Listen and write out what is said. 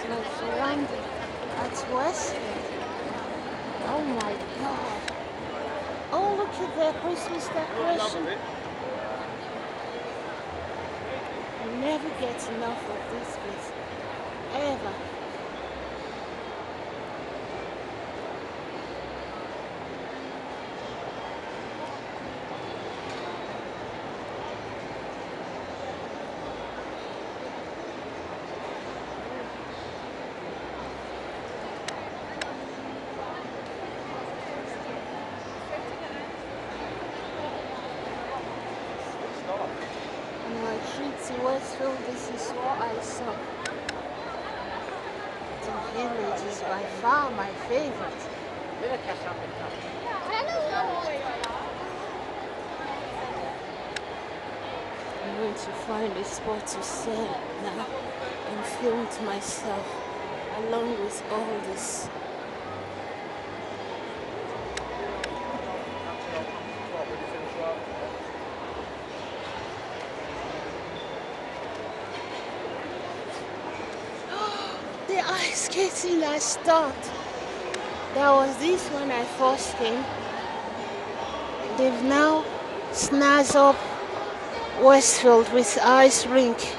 like surrounded at Westfield. Oh my God. Oh, look at their Christmas decoration. I never get enough of this place, ever. And like Treaty Westfield, this is what I saw. The village is by far my favorite. I'm going to find a spot to sit now and film to myself along with all this. The ice skating has stopped. There was this when I first came. They've now snazzed up Westfield with ice rink.